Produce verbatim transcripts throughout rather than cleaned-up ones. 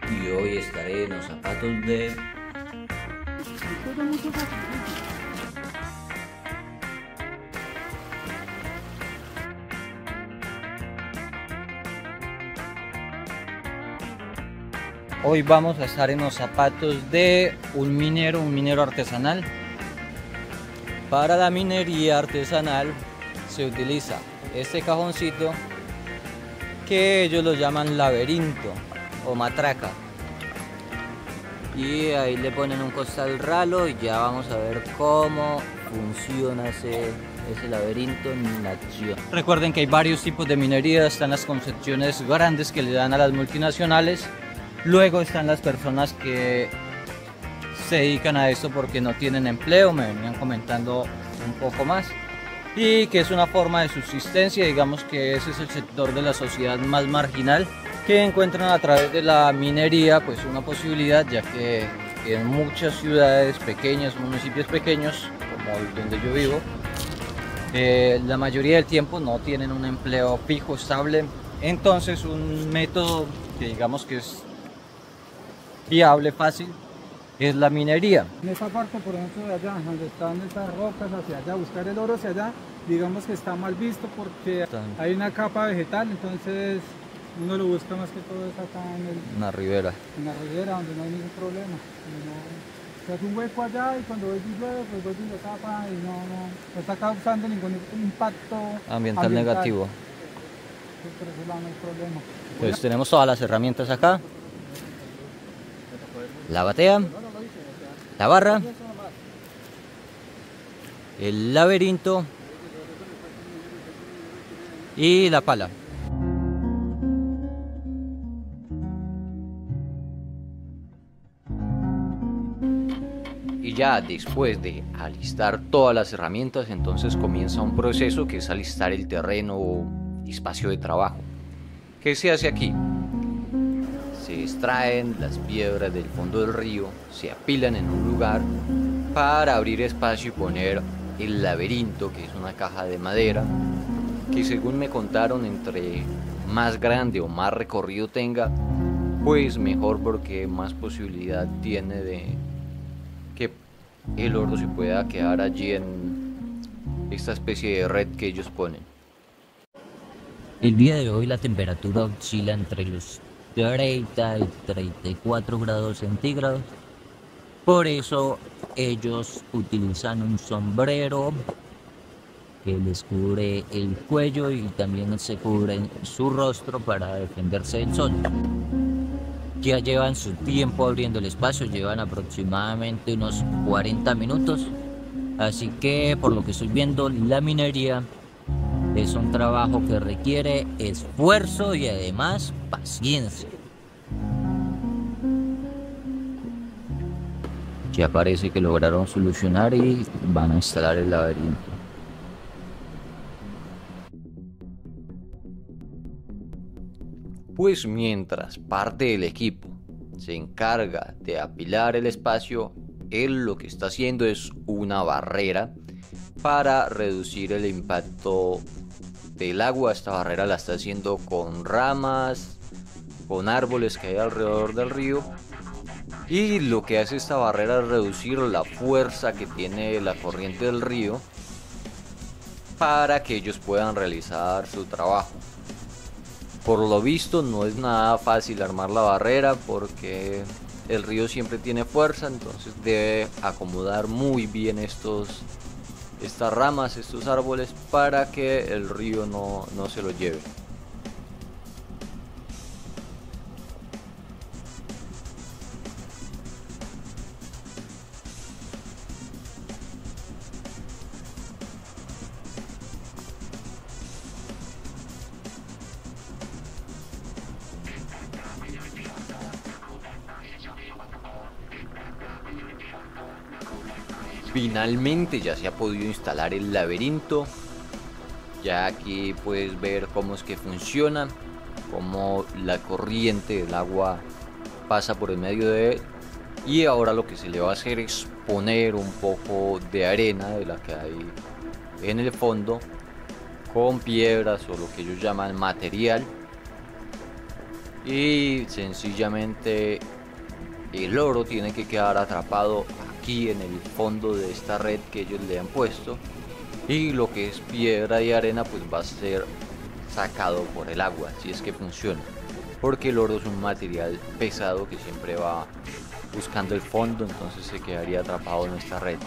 y hoy estaré en los zapatos de... Hoy vamos a estar en los zapatos de un minero, un minero artesanal. Para la minería artesanal se utiliza este cajoncito que ellos lo llaman laberinto o matraca. Y ahí le ponen un costal ralo y ya vamos a ver cómo funciona ese, ese laberinto en acción. Recuerden que hay varios tipos de minería, están las concesiones grandes que le dan a las multinacionales. Luego están las personas que se dedican a esto porque no tienen empleo, me venían comentando un poco más, y que es una forma de subsistencia. Digamos que ese es el sector de la sociedad más marginal, que encuentran a través de la minería pues una posibilidad, ya que en muchas ciudades pequeñas, municipios pequeños, como el donde yo vivo, eh, la mayoría del tiempo no tienen un empleo fijo, estable. Entonces un método que digamos que es viable, fácil, es la minería. En esa parte, por ejemplo, de allá, donde están estas rocas hacia allá, buscar el oro hacia allá, digamos que está mal visto porque hay una capa vegetal, entonces uno lo busca más que todo es acá en, el, Una ribera. en la ribera, donde no hay ningún problema. No, se hace un hueco allá y cuando ves y llueve, pues vuelve y lo tapa y no, no, no está causando ningún impacto ambiental, ambiental negativo. Entonces, por ese lado no hay problema. Pues tenemos todas las herramientas acá. La batea, la barra, el laberinto y la pala. Y ya después de alistar todas las herramientas, entonces comienza un proceso que es alistar el terreno o espacio de trabajo. ¿Qué se hace aquí? Se extraen las piedras del fondo del río, se apilan en un lugar para abrir espacio y poner el laberinto, que es una caja de madera, que según me contaron, entre más grande o más recorrido tenga, pues mejor, porque más posibilidad tiene de que el oro se pueda quedar allí en esta especie de red que ellos ponen. El día de hoy la temperatura oscila entre los treinta y treinta y cuatro grados centígrados. Por eso ellos utilizan un sombrero que les cubre el cuello y también se cubren su rostro para defenderse del sol. Ya llevan su tiempo abriendo el espacio, llevan aproximadamente unos cuarenta minutos. Así que por lo que estoy viendo, la minería es un trabajo que requiere esfuerzo y además paciencia. Ya parece que lograron solucionar y van a instalar el laberinto. Pues mientras parte del equipo se encarga de apilar el espacio, él lo que está haciendo es una barrera para reducir el impacto del agua. Esta barrera la está haciendo con ramas, con árboles que hay alrededor del río, y lo que hace esta barrera es reducir la fuerza que tiene la corriente del río para que ellos puedan realizar su trabajo. Por lo visto no es nada fácil armar la barrera porque el río siempre tiene fuerza, entonces debe acomodar muy bien estos estas ramas, estos árboles, para que el río no, no se lo lleve. Finalmente ya se ha podido instalar el laberinto. Ya aquí puedes ver cómo es que funciona, cómo la corriente del agua pasa por el medio de él. Y ahora lo que se le va a hacer es poner un poco de arena de la que hay en el fondo, con piedras o lo que ellos llaman material, y sencillamente el oro tiene que quedar atrapado aquí en el fondo de esta red que ellos le han puesto, y lo que es piedra y arena pues va a ser sacado por el agua, si es que funciona, porque el oro es un material pesado que siempre va buscando el fondo, entonces se quedaría atrapado en esta red.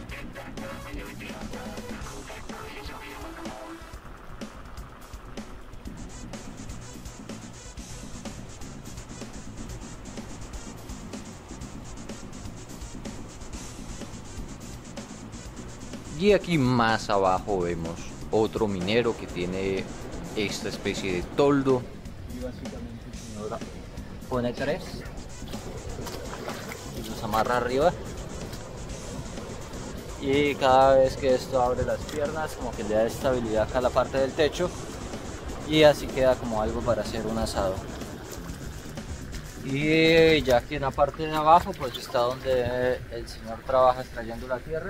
Y aquí más abajo vemos otro minero que tiene esta especie de toldo. Y básicamente el señor pone tres y los amarra arriba. Y cada vez que esto abre las piernas, como que le da estabilidad acá a la parte del techo. Y así queda como algo para hacer un asado. Y ya aquí en la parte de abajo, pues está donde el señor trabaja extrayendo la tierra.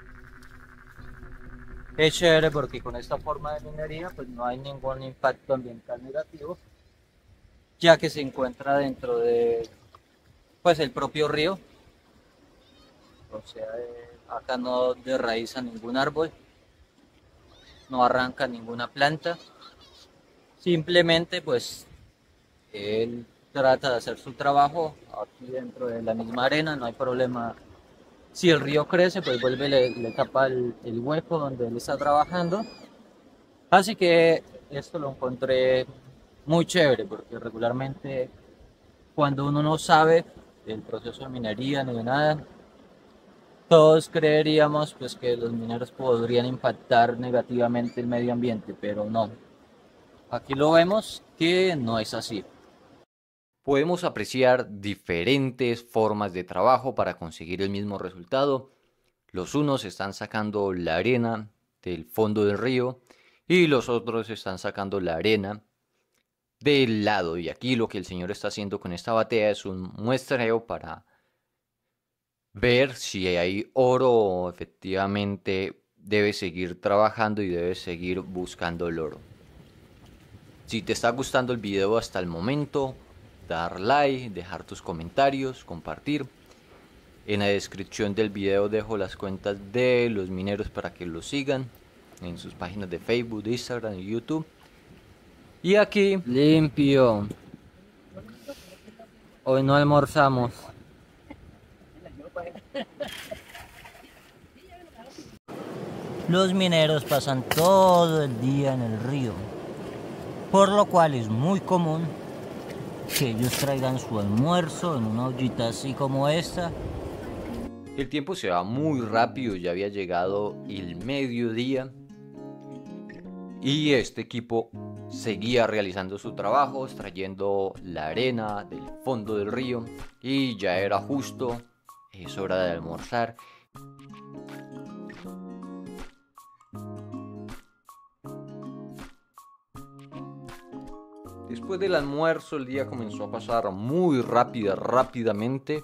Es chévere porque con esta forma de minería pues no hay ningún impacto ambiental negativo, ya que se encuentra dentro de pues el propio río. O sea, eh, acá no derraiza ningún árbol, no arranca ninguna planta, simplemente pues él trata de hacer su trabajo aquí dentro de la misma arena, no hay problema. Si el río crece, pues vuelve, le, le tapa el, el hueco donde él está trabajando. Así que esto lo encontré muy chévere, porque regularmente cuando uno no sabe del proceso de minería ni de nada, todos creeríamos pues que los mineros podrían impactar negativamente el medio ambiente, pero no. Aquí lo vemos que no es así. Podemos apreciar diferentes formas de trabajo para conseguir el mismo resultado. Los unos están sacando la arena del fondo del río y los otros están sacando la arena del lado. Y aquí lo que el señor está haciendo con esta batea es un muestreo para ver si hay oro o efectivamente debe seguir trabajando y debe seguir buscando el oro. Si te está gustando el video hasta el momento, dar like, dejar tus comentarios, compartir. En la descripción del video dejo las cuentas de los mineros para que los sigan en sus páginas de Facebook, de Instagram y YouTube. Y aquí Limpio. Hoy no almorzamos. Los mineros pasan todo el día en el río, por lo cual es muy común que ellos traigan su almuerzo en una ollita así como esta. el tiempo se va muy rápido, ya había llegado el mediodía y este equipo seguía realizando su trabajo, extrayendo la arena del fondo del río, y ya era justo, es hora de almorzar. Después del almuerzo el día comenzó a pasar muy rápida, rápidamente.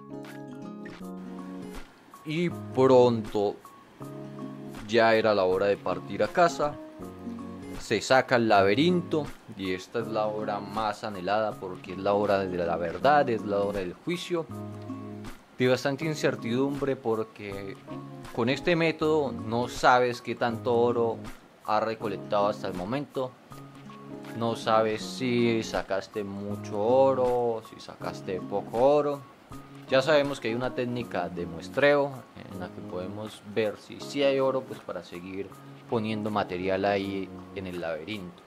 Y pronto ya era la hora de partir a casa. Se saca el laberinto y esta es la hora más anhelada porque es la hora de la verdad, es la hora del juicio. De bastante incertidumbre porque con este método no sabes qué tanto oro ha recolectado hasta el momento. No sabes si sacaste mucho oro, si sacaste poco oro. Ya sabemos que hay una técnica de muestreo en la que podemos ver si sí hay oro, pues para seguir poniendo material ahí en el laberinto.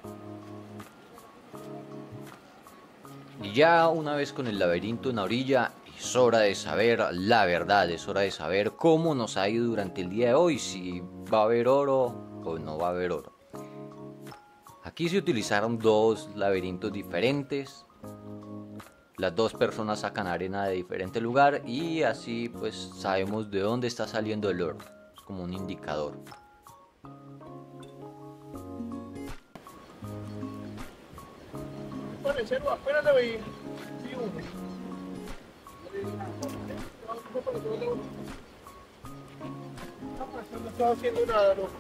Y ya una vez con el laberinto en la orilla, es hora de saber la verdad, es hora de saber cómo nos ha ido durante el día de hoy, si va a haber oro o no va a haber oro. Aquí se utilizaron dos laberintos diferentes. Las dos personas sacan arena de diferente lugar y así pues sabemos de dónde está saliendo el oro. Es como un indicador. No estaba haciendo nada, no.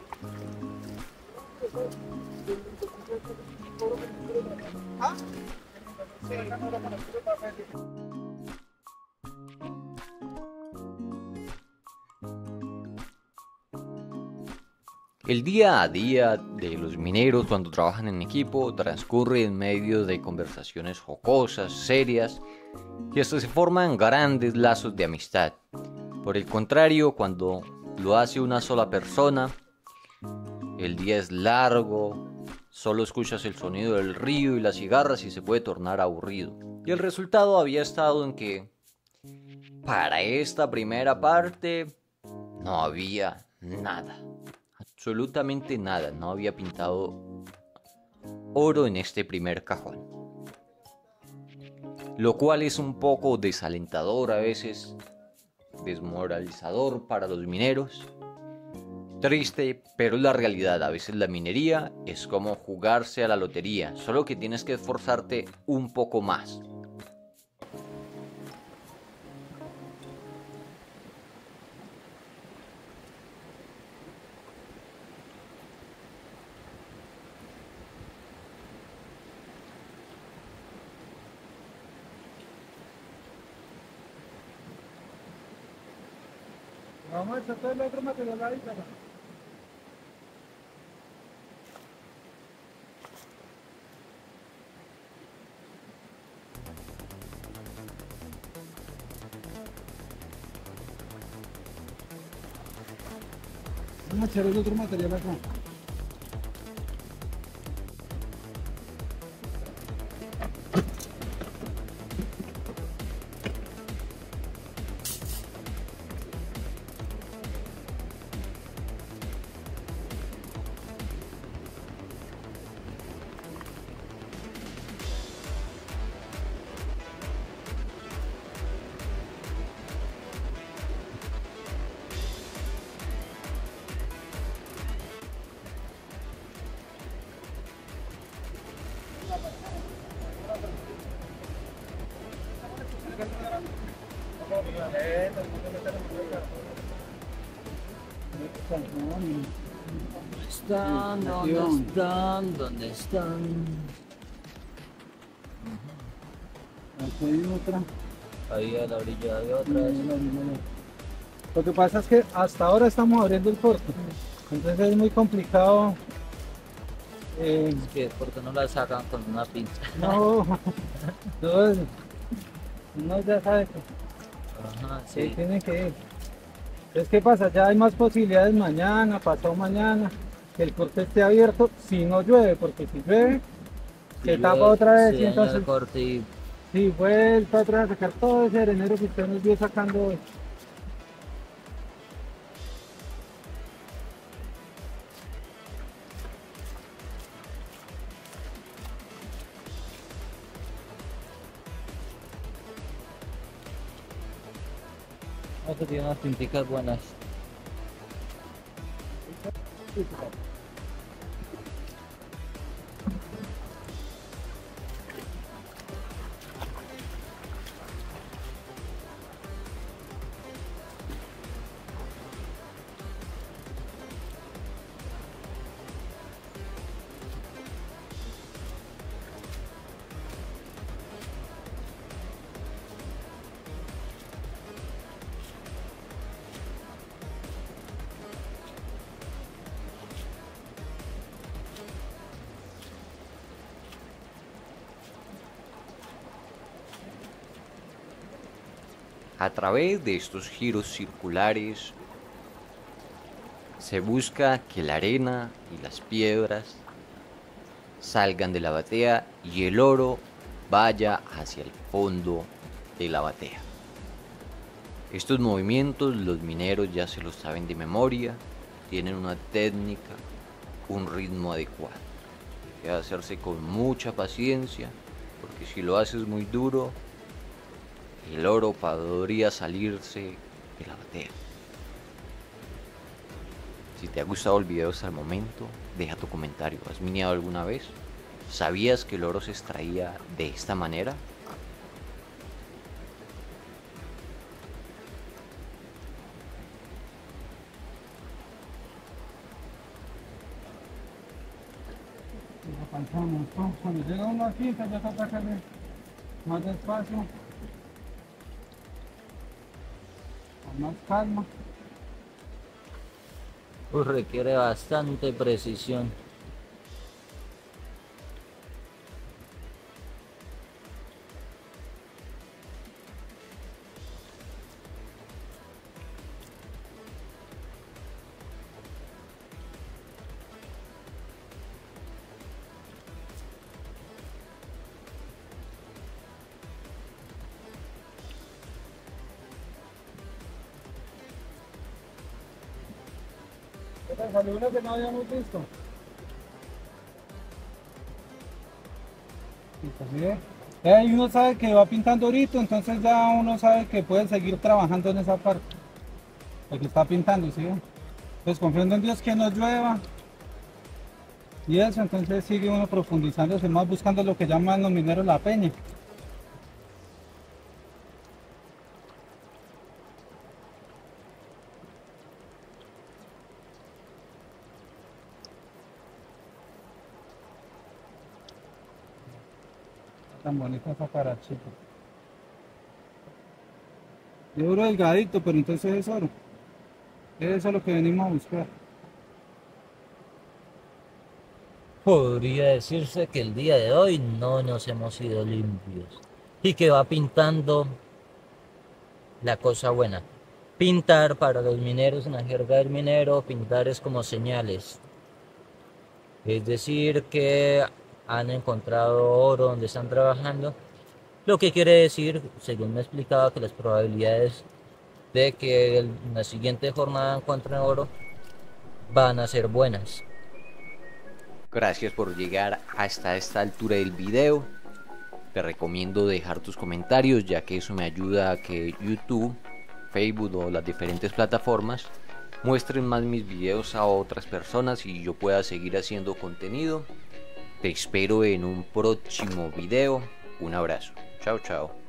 ¿Ah? El día a día de los mineros cuando trabajan en equipo transcurre en medio de conversaciones jocosas, serias, y hasta se forman grandes lazos de amistad. Por el contrario, cuando lo hace una sola persona, el día es largo, solo escuchas el sonido del río y las cigarras y se puede tornar aburrido. Y el resultado había estado en que, para esta primera parte, no había nada. Absolutamente nada, no había pintado oro en este primer cajón. Lo cual es un poco desalentador a veces, desmoralizador para los mineros. Triste, pero es la realidad. A veces la minería es como jugarse a la lotería, solo que tienes que esforzarte un poco más. Vamos a echar todo el otro material ahí, cara. Vamos a echar el otro material acá. ¿Dónde están? ¿Dónde están? ¿Dónde están? Aquí hay otra. Ahí a la orilla de otras. Lo que pasa es que hasta ahora estamos abriendo el puerto, entonces es muy complicado. Eh, Es que, ¿por qué no la sacan con una pinza? no, no, es- uno ya sabe que Ajá, sí, sí. tiene que ir. Entonces, ¿qué pasa? Ya hay más posibilidades mañana, pasado mañana, que el puerto esté abierto si no llueve, porque si llueve, Si se tapa llueve, otra vez se y daña entonces, el corte y sí, vuelta otra vez a sacar todo ese arenero que usted nos vio sacando hoy. esto tiene unas pinticas buenas. A través de estos giros circulares se busca que la arena y las piedras salgan de la batea y el oro vaya hacia el fondo de la batea. Estos movimientos los mineros ya se los saben de memoria, tienen una técnica, un ritmo adecuado. Hay que hacerse con mucha paciencia, porque si lo haces muy duro, el oro podría salirse de la batea. Si te ha gustado el video hasta el momento, deja tu comentario. ¿Has mineado alguna vez? ¿Sabías que el oro se extraía de esta manera? Lo alcanzamos, ¿no? Cuando llega uno aquí, entonces ya toca hacerle más despacio, con más calma. Pues requiere bastante precisión. Esta salió una que no habíamos visto. Y pues, mire, ya ahí uno sabe que va pintando ahorita, entonces ya uno sabe que puede seguir trabajando en esa parte. Porque está pintando, ¿sí? Pues confiando en Dios que no llueva. Y eso, entonces sigue uno profundizándose más, buscando lo que llaman los mineros la peña. Tan bonita esa carachita. De oro delgadito, pero entonces es oro. Eso es lo que venimos a buscar. Podría decirse que el día de hoy no nos hemos ido limpios y que va pintando la cosa buena. Pintar para los mineros, en la jerga del minero, pintar es como señales. Es decir, que han encontrado oro donde están trabajando, lo que quiere decir, según me explicaba, que las probabilidades de que en la siguiente jornada encuentren oro van a ser buenas. Gracias por llegar hasta esta altura del video. Te recomiendo dejar tus comentarios, ya que eso me ayuda a que YouTube, Facebook o las diferentes plataformas muestren más mis videos a otras personas y yo pueda seguir haciendo contenido. Te espero en un próximo video. Un abrazo. Chao, chao.